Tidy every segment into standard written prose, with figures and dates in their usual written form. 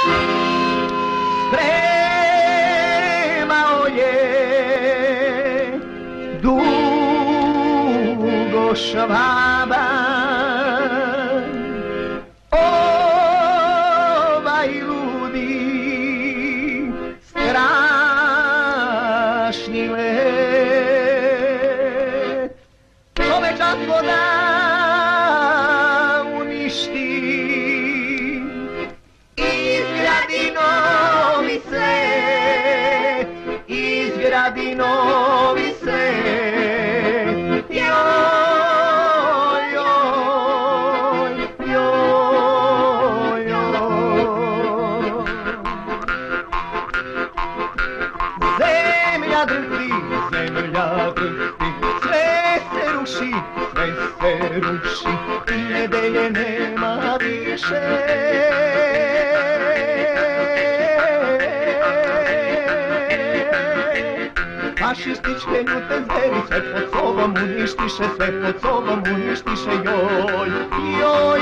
Spremao je dugo švaba, ovaj ludi strašni let. Čovečanstvo da uništi, izgradi novi svet, izgradi novi svet. Joj, joj, joj, joj. Zemlja drhti, sve se ruši, sve se ruši, nedelje nema više. Fašističke ljute zveri sve pod sobom uništiše, sve pod sobom uništiše, joj, joj,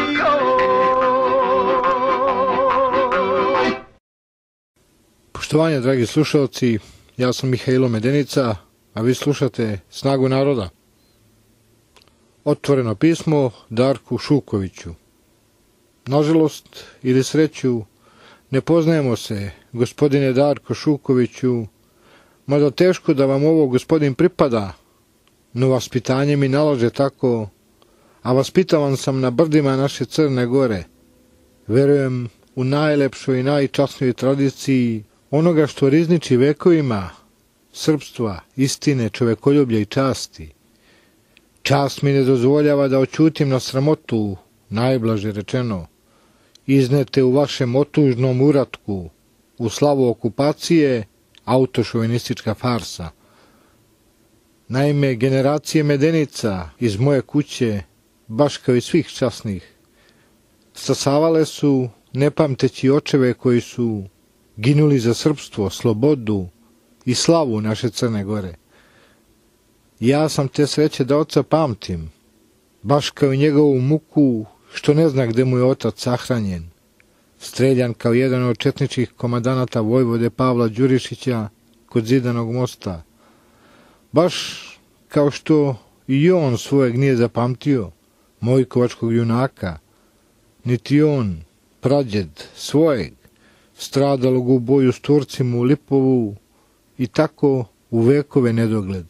joj. Poštovanje, dragi slušalci, ja sam Mihajlo Medenica, a vi slušate Snagu naroda. Otvoreno pismo Darku Šukoviću. Nažalost ili sreću, ne poznajemo se, gospodine Darko Šukoviću, mada teško da vam ovo gospodin pripada, no vaspitanje mi nalaže tako, a vaspitavan sam na brdima naše Crne Gore. Verujem u najlepšoj i najčasnijoj tradiciji onoga što rizniči vekovima, srpstva, istine, čovekoljublja i časti. Čast mi ne dozvoljava da oćutim na sramotu, najblaže rečeno, iznete u vašem otužnom uratku, u slavu okupacije, autošovinistička farsa. Naime, generacije Medenica iz moje kuće, baš kao i svih časnih, stasavale su, ne pamteći očeve koji su ginuli za srpstvo, slobodu i slavu naše Crne Gore. Ja sam te sreće da oca pamtim, baš kao i njegovu muku što ne zna gde mu je otac sahranjen, streljan kao jedan od četničkih komandanata Vojvode Pavla Đurišića kod Zidanog mosta. Baš kao što i on svojeg nije zapamtio, Mojkovačkog junaka, niti on, prađed svojeg, stradalog u boju s Turcima u Lipovu i tako u vekove nedogled.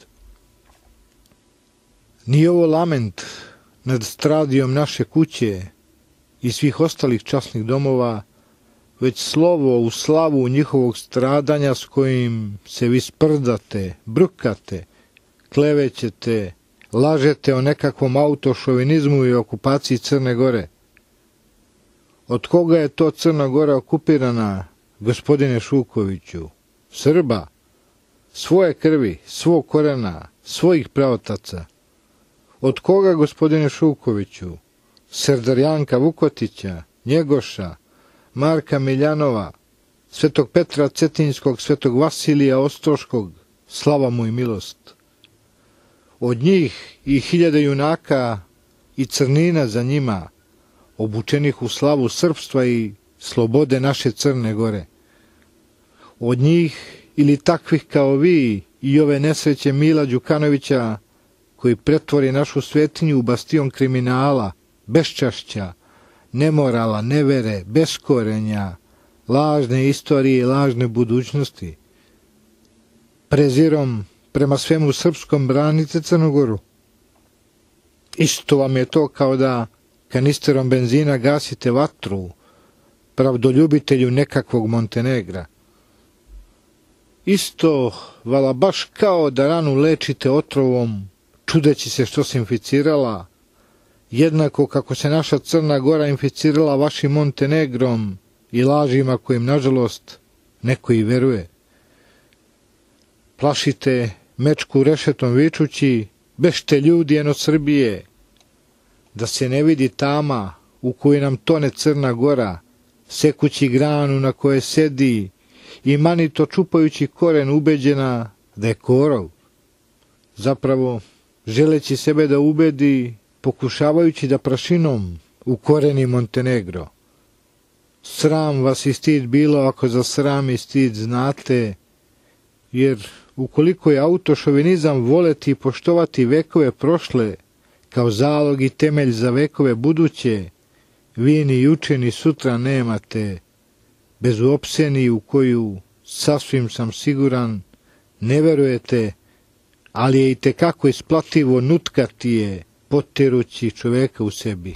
Nije ovo lament nad stradijom naše kuće i svih ostalih časnih domova, već slovo u slavu njihovog stradanja s kojim se vi sprdate, brkate, klevećete, lažete o nekakvom autošovinizmu i okupaciji Crne Gore. Od koga je to Crna Gora okupirana, gospodine Šukoviću? Srba, svoje krvi, svog korena, svojih praotaca. Od koga, gospodine Šukoviću? Serdar Janka Vukotića, Njegoša, Marka Miljanova, Svetog Petra Cetinjskog, Svetog Vasilija Ostroškog, slava mu i milost. Od njih i hiljade junaka i crnina za njima, obučenih u slavu srpstva i slobode naše Crne Gore. Od njih ili takvih kao vi i ove nesreće Mila Đukanovića, koji pretvori našu svetinju u bastion kriminala, beščašća, nemorala, nevere, beskorenja, lažne istorije i lažne budućnosti. Prezirom prema svemu srpskom branite Crnu Goru. Isto vam je to kao da kanisterom benzina gasite vatru pravdoljubitelju nekakvog Montenegra. Isto, vala, baš kao da ranu lečite otrovom, čudeći se što se inficirala, jednako kako se naša Crna Gora inficirala vašim Montenegrom i lažima kojim, nažalost, neko i veruje. Plašite mečku rešetom vičući, bešte ljudi eno Srbije, da se ne vidi tama u kojoj nam tone Crna Gora, sekući granu na koje sedi i manito čupajući koren ubeđena da je korov. Zapravo, želeći sebe da ubedi, pokušavajući da prašinom ukoreni Montenegro. Sram vas i stid bilo ako za sram i stid znate, jer ukoliko je autošovinizam voleti i poštovati vekove prošle kao zalog i temelj za vekove buduće, vi ni juče ni sutra nemate, bez uopseni u koju, sasvim sam siguran, ne verujete, ali je i tekako isplativo nutkati je, poterući čoveka u sebi.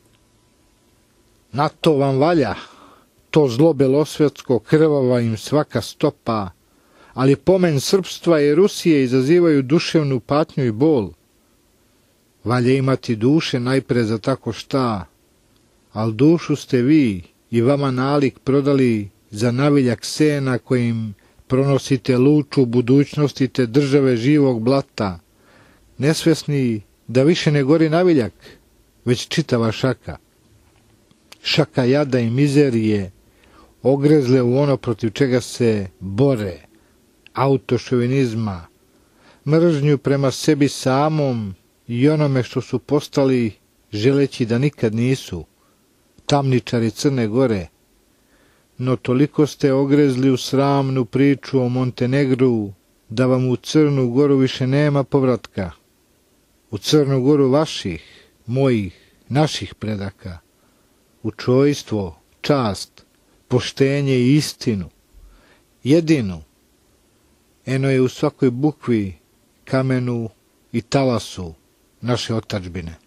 Na to vam valja, to zlo belosvetsko, krvava im svaka stopa, ali pomen srpstva i Rusije izazivaju duševnu patnju i bol. Valja imati duše najpre za tako šta, al dušu ste vi i vama nalik prodali za naviljak sena kojim pronosite luču budućnosti te države živog blata, nesvesni da više ne gori naviljak, već čitava šaka. Šaka jada i mizerije, ogrezle u ono protiv čega se bore, autošovinizma, mržnju prema sebi samom i onome što su postali želeći da nikad nisu, tamničari Crne Gore, no toliko ste ogrezli u sramnu priču o Montenegru da vam u Crnu Goru više nema povratka. U Crnu Goru vaših, mojih, naših predaka, u čojstvo, čast, poštenje i istinu, jedinu, eno je u svakoj bukvi, kamenu i talasu naše otadžbine.